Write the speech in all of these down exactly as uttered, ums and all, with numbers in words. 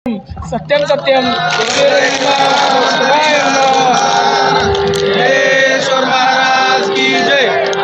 सत्यम सत्यम जयेश्वर महाराज की जय।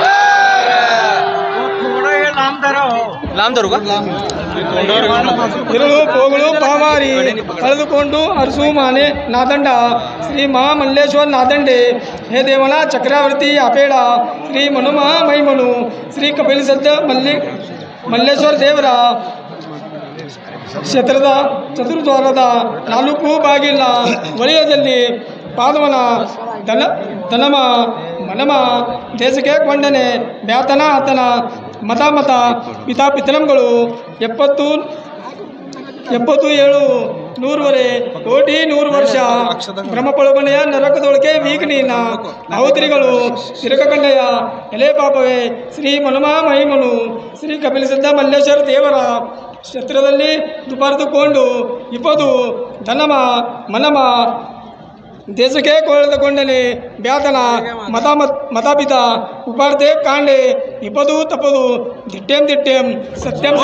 लाम धरू का ಇರುಳು ಪೋಗಳು ಪಾವಾರಿ ಕಳೆದುಕೊಂಡು ಅರಸು ಮಾನೆ ನಾದಂಡ ಶ್ರೀ ಮಹಾಮಲ್ಲೇಶ್ವರ ನಾದಂಡೆ ಹೇ ದೇವನ ಚಕ್ರವರ್ತಿ ಅಪೇಡ ಶ್ರೀ ಮನುಮ ಮೈಮನು ಶ್ರೀ ಕಪಿಲ ಸಿದ್ಧ ಮಲ್ಲಿ ಮಲ್ಲೇಶ್ವರ ದೇವರ ಕ್ಷೇತ್ರದ ಚತುರ್ದ್ವಾರದ ನಾಲ್ಕು ಬಾಗಿಲ ವಲಯದಲ್ಲಿ ಪಾದವನ ದನ ದನಮ ಮನಮ ದೇಶಕ್ಕೆ ಕೊಂಡನೆ ಬ್ಯಾತನ ಆತನ ಮತ ಮತ ಪಿತಾ ಪಿತರಂಗಳು ಎಪ್ಪತ್ತು ಎಪ್ಪತ್ತು ಏಳು ನೂರುವರೆ ಕೋಟಿ ನೂರು ವರ್ಷ ಬ್ರಹ್ಮಪೊಳಗನೆಯ ನರಕದೊಳಗೆ ವೀಕನೀನ ಅವತರಿಗಳು ತಿರಕಕಂಡೆಯ ಎಲೆ ಪಾಪವೇ ಶ್ರೀ ಮನುಮ ಮಹಿಮನು ಶ್ರೀ ಕಪಿಲ ಸಿದ್ಧ ಮಲ್ಲೇಶ್ವರ ದೇವರ ಕ್ಷೇತ್ರದಲ್ಲಿ ದುಪರ್ದುಕೊಂಡು ಇಪ್ಪದು ಧನಮ ಮನಮ ದೇಶಕ್ಕೆ ಕೊಳೆದುಕೊಂಡನೆ ಬ್ಯಾತನ ಮತ ಮತಾಪಿತ ಉಪಾರ್ತೆ ಕಾಂಡೆ ಇಪ್ಪದು ತಪ್ಪದು ದಿಟ್ಟೆಂ ದಿಟ್ಟೆಂ ಸತ್ಯಂ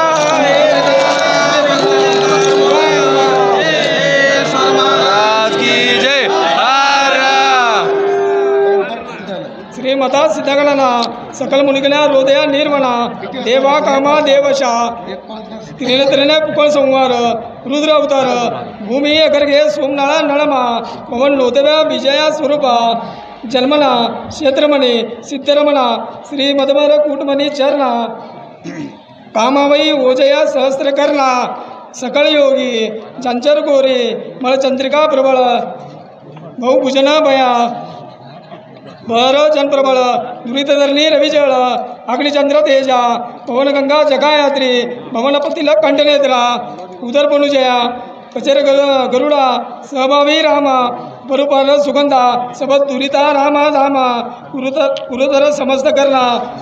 ಶ್ರೀಮತ ಸಿದ್ಧಗಣನ ಸಕಲ ಮುನಿಗನ ಹೃದಯ ನಿರ್ವಣ ದೇವಾ ಕಾಮ ದೇವಶ ತ್ರಿನೇತ್ರನ ಕುಕಳ ಸಂಹಾರ ರುದ್ರ ಅವತಾರ ಭೂಮಿ ಅಗರ್ಗೆ ಸೋಮನಾಳ ನಳಮ ಪವನ್ ಲೋತವ ವಿಜಯ ಸ್ವರೂಪ ಜನ್ಮನ ಕ್ಷೇತ್ರಮಣಿ ಸಿದ್ಧರಮಣ ಶ್ರೀ ಮಧುಮರ ಕೂಟಮಣಿ ಚರಣ ಕಾಮವೈ ಓಜಯ ಸಹಸ್ರಕರ್ಣ ಸಕಲ ಯೋಗಿ ಚಂಚರ ಗೋರಿ ಮಳಚಂದ್ರಿಕಾ ಪ್ರಬಳ ಬಹುಭುಜನ ಭಯ ಬರ ಜನಪ್ರಬಳ ದುರಿತಧರ್ನಿ ರವಿಜಳ ಅಗ್ನಿಚಂದ್ರ ತೇಜ ಪವನ ಗಂಗಾ ಜಗಾಯಾತ್ರಿ ಭವನಪತಿಲ ಕಂಠನೇತ್ರ ಉದರ್ಪನುಜಯ ಕಚರ ಗರುಡ ಸಹಭಾವಿ ರಾಮ ಪರುಪಾಲ ಸುಗಂಧ ಸಬತ್ ದುರಿತ ರಾಮ ಧಾಮ ಕುರುತ ಕುರುತರ ಸಮಸ್ತ ಕರ್ಣ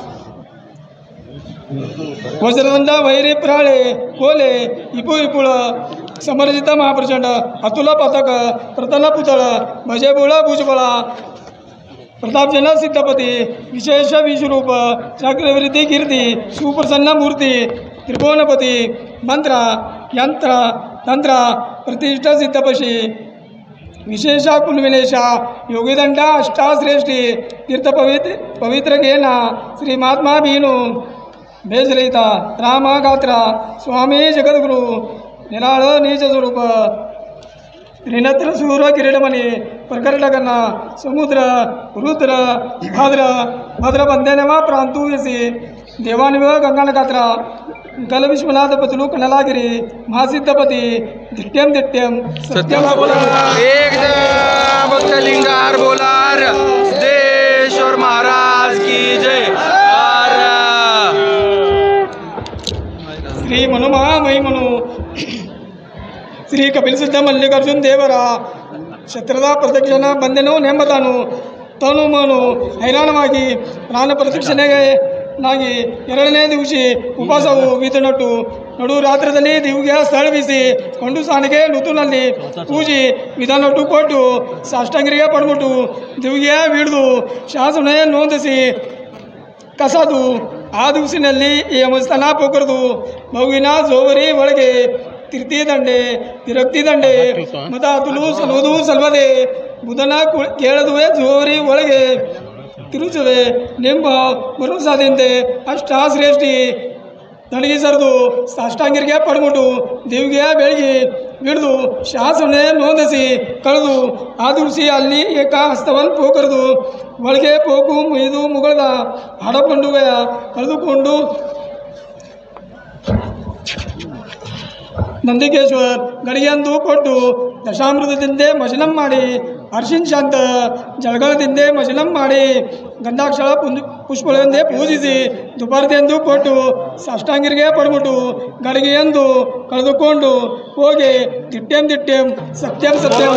ವಜ್ರದಂಡ ವೈರಿ ಪ್ರಾಳೆ ಕೋಲೆ ಇಪು ಇಪುಳ ಸಮರ್ಜಿತ ಮಹಾಪ್ರಚಂಡ ಅತುಲ ಪತಕ ಪ್ರತನ ಪುತಳ ಭಜೆಬುಳ ಭುಜಬಳ प्रतापजन सिद्धपति विशेष विश्वरूप चक्रवृत्ति कीर्ति सुप्रसन्न मूर्ति त्रिभुवनपति मंत्र यंत्र तंत्र प्रतिष्ठा सिद्धपशि विशेष कुलविनेश योगिदंड अष्टाश्रेष्ठी तीर्थ पवित्र पवित्र गेन श्री महात्मा भीनु बेजलिता राम गात्र स्वामी जगद्गुरु निराಳ नीच स्वरूप त्रिनेत्र सूर्य किरीटमणि प्रकटगण समुद्र रुद्र भाद्र भद्र बंदेनवा प्रांतूयसी देवानिव गंगानगात्र गल विश्वनाथ पतलु कनलागिरी महासिद्धपति दिट्यम दिट्यम सत्यम भक्तलिंगार बोलार सिद्धेश्वर महाराज की जय। श्री मनुमा महिमनु ಶ್ರೀ ಕಪಿಲ ಸಿದ್ಧ ಮಲ್ಲಿಕಾರ್ಜುನ ದೇವರ ಕ್ಷೇತ್ರದ ಪ್ರದಕ್ಷಿಣ ಬಂದೆನು ನೆಮ್ಮತಾನು ತನು ಮನು ಹೈರಾಣವಾಗಿ ಪ್ರಾಣ ಪ್ರದಕ್ಷಿಣೆಗೆ ನಾಗಿ ಎರಡನೇ ದಿವಸ ಉಪವಾಸವು ವಿಧನಟ್ಟು ನಡು ರಾತ್ರದಲ್ಲಿ ದಿವ್ಗೆ ಸ್ಥಳವಿಸಿ ಕೊಂಡು ಸಾನಿಗೆ ಋತುನಲ್ಲಿ ಪೂಜಿ ವಿಧಾನಟ್ಟು ಕೊಟ್ಟು ಸಾಷ್ಟಾಂಗರಿಗೆ ಪಡ್ಬಿಟ್ಟು ದಿವ್ಗೆ ಹಿಡಿದು ಶಾಸನ ನೋಂದಿಸಿ ಕಸದು ಆ ದಿವಸಿನಲ್ಲಿ ಈ ಯಮಸ್ಥಾನ ಪೋಕರದು ಮಗುವಿನ ಜೋವರಿ ಒಳಗೆ ತಿರ್ತಿ ದಂಡೆ ತಿರಕ್ತಿ ದಂಡೆ ಮತ ತುಳು ಸಲುವುದು ಸಲ್ವದೆ ಬುಧನ ಕೇಳದುವೆ ಜೋರಿ ಒಳಗೆ ತಿರುಚುವೆ ನಿಂಬ ಮರುಸಾದಿಂದೆ ಅಷ್ಟಾಶ್ರೇಷ್ಠಿ ನನಗೆ ಸರಿದು ಸಾಷ್ಟಾಂಗಿರಿಗೆ ಪಡ್ಬಿಟ್ಟು ದೇವಿಗೆ ಬೆಳಗ್ಗೆ ಹಿಡಿದು ಶಾಸನೆ ನೋಂದಿಸಿ ಕಳೆದು ಆ ದಿವಸಿ ಅಲ್ಲಿ ಏಕ ಹಸ್ತವನ್ನು ಪೋಕರದು ಒಳಗೆ ಪೋಕು ಮುಯ್ದು ಮುಗಳದ ಹಡಪಂಡುವೆಯ ಕಳೆದುಕೊಂಡು ನಂದಿಕೇಶ್ವರ್ ಗಡಿಗೆಂದು ಕೊಟ್ಟು ದಶಾಮೃತದಿಂದೆ ಮಜನಂ ಮಾಡಿ ಅರ್ಶಿನ್ ಶಾಂತ ಜಳಗಳದಿಂದೆ ಮಜನಂ ಮಾಡಿ ಗಂಧಾಕ್ಷರ ಪುಷ್ಪಗಳಿಂದೆ ಪೂಜಿಸಿ ದುಪಾರದೆಂದು ಕೊಟ್ಟು ಸಾಷ್ಟಾಂಗಿರಿಗೆ ಪಡ್ಬಿಟ್ಟು ಗಡಿಗೆಯೆಂದು ಕಳೆದುಕೊಂಡು ಹೋಗಿ ದಿಟ್ಟೆಂ ದಿಟ್ಟೆಂ ಸತ್ಯಂ ಸತ್ಯಂ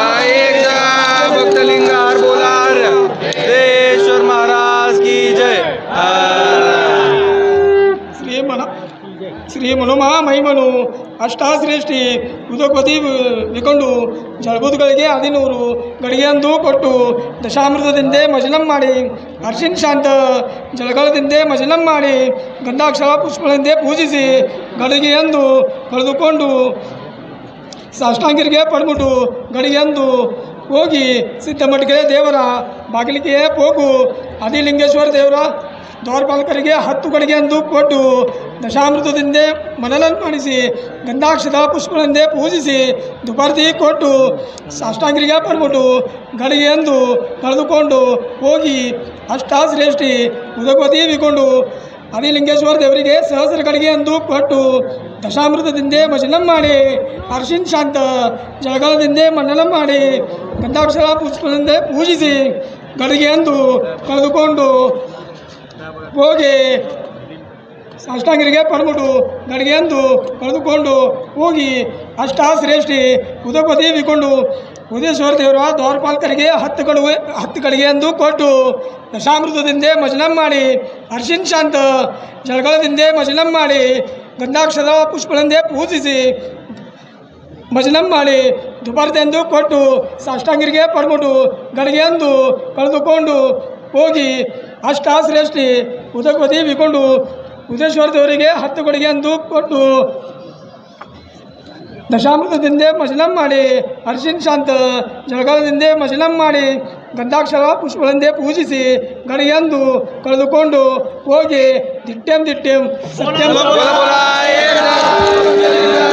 ಭಕ್ತಲಿಂಗಾರ್ ಬೋಲಾರ್ ಸಿದ್ದೇಶ್ವರ ಮಹಾರಾಜ್ ಕಿ ಜಯ। ಶ್ರೀ ಮನ ಶ್ರೀ ಮನುಮಾ ಮಹಿಮನು ಅಷ್ಟಾಶ್ರೇಷ್ಠಿ ಉದೋಪತಿ ವಿಕೊಂಡು ಜಳಬುದ್ಗಳಿಗೆ ಹದಿನೂರು ಗಡಿಗೆಯಂದು ಕೊಟ್ಟು ದಶಾಮೃತದಿಂದೆ ಮಜನಂ ಮಾಡಿ ಅರ್ಶಿನ್ ಶಾಂತ ಜಳಗಳದಿಂದೆ ಮಜನಂ ಮಾಡಿ ಗಂಧಾಕ್ಷರ ಪುಷ್ಪಗಳಿಂದೆ ಪೂಜಿಸಿ ಗಡಿಗೆಯಂದು ಕಳೆದುಕೊಂಡು ಸಾಷ್ಟಾಂಗಿರಿಗೆ ಪಡ್ಬಿಟ್ಟು ಗಡಿಗೆಂದು ಹೋಗಿ ಸಿದ್ದಮಟ್ಟಿಗೆ ದೇವರ ಬಾಗಿಲಿಗೆ ಹೋಗು ಆದಿಲಿಂಗೇಶ್ವರ ದೇವರ ದ್ವಾರಪಾಲಕರಿಗೆ ಹತ್ತು ಗಡಿಗೆ ಎಂದು ಕೊಟ್ಟು ದಶಾಮೃತದಿಂದ ಮನಲನ್ನು ಮಾಡಿಸಿ ಗಂಧಾಕ್ಷದ ಪುಷ್ಪಗಳಿಂದ ಪೂಜಿಸಿ ದುಪಾರ್ತಿ ಕೊಟ್ಟು ಸಾಷ್ಟಾಂಗಿರಿಗೆ ಪಡ್ಬಿಟ್ಟು ಗಡಿಗೆ ಎಂದು ಕಳೆದುಕೊಂಡು ಹೋಗಿ ಅಷ್ಟಾಶ್ರೇಷ್ಠಿ ಉದಕವತಿ ಬಿಕೊಂಡು ಆದಿಲಿಂಗೇಶ್ವರ ದೇವರಿಗೆ ಸಹಸ್ರ ಗಡಿಗೆ ಎಂದು ಕೊಟ್ಟು ದಶಾಮೃತದಿಂದ ಮಜಲಂ ಮಾಡಿ ಅರ್ಶಿನ್ ಶಾಂತ ಜಳಗಾಲದಿಂದ ಮನ್ನಲಂ ಮಾಡಿ ಗಂಧಾಕ್ಷರ ಪುಷ್ಪಗಳಿಂದ ಪೂಜಿಸಿ ಗಡಿಗೆ ಎಂದು ಕಳೆದುಕೊಂಡು ಹೋಗಿ ಸಾಷ್ಟಾಂಗರಿಗೆ ಪಡ್ಬಿಟ್ಟು ಗಡಿಗೆ ಎಂದು ಕಳೆದುಕೊಂಡು ಹೋಗಿ ಅಷ್ಟಾಶ್ರೇಷ್ಠಿ ಉದಕವತಿ ಬಿಕೊಂಡು ಉದಯೇಶ್ವರ ದೇವರ ದ್ವಾರಪಾಲಕರಿಗೆ ಹತ್ತು ಕಡುವೆ ಹತ್ತು ಕಡೆಗೆ ಎಂದು ಕೊಟ್ಟು ದಶಾಮೃತದಿಂದ ಮಜಲಂ ಮಾಡಿ ಅರ್ಶಿನ್ ಶಾಂತ ಜಳಗಾಲದಿಂದ ಮಜಲಂ ಮಾಡಿ ಗಂಧಾಕ್ಷರ ಪುಷ್ಪಗಳಿಂದ ಪೂಜಿಸಿ ಮಜಲಂ ಮಾಡಿ ದುಪಾರ್ತೆಂದು ಕೊಟ್ಟು ಸಾಷ್ಟಾಂಗರಿಗೆ ಪಡ್ಬಿಟ್ಟು ಗಡಿಗೆ ಎಂದು ಕಳೆದುಕೊಂಡು ಹೋಗಿ ಅಷ್ಟಾಶ್ರೇಷ್ಠಿ ಉದಕವತಿ ಬಿಕೊಂಡು ಉದಯೇಶ್ವರ ದೇವರಿಗೆ ಹತ್ತು ಕೊಡುಗೆ ಎಂದು ಕೊಟ್ಟು ದಶಾಮೃತದಿಂದ ಮಜಲಂ ಮಾಡಿ ಅರ್ಶಿನ್ ಶಾಂತ ಜಳಗಾಲದಿಂದ ಮಜಲಂ ಮಾಡಿ ಗಂಧಾಕ್ಷರ ಪುಷ್ಪಗಳಿಂದ ಪೂಜಿಸಿ ಗಡಿಗೆಂದು ಕಳೆದುಕೊಂಡು ಹೋಗಿ ದಿಟ್ಟೆಂ ದಿಟ್ಟೆಂ ಸತ್ಯಂ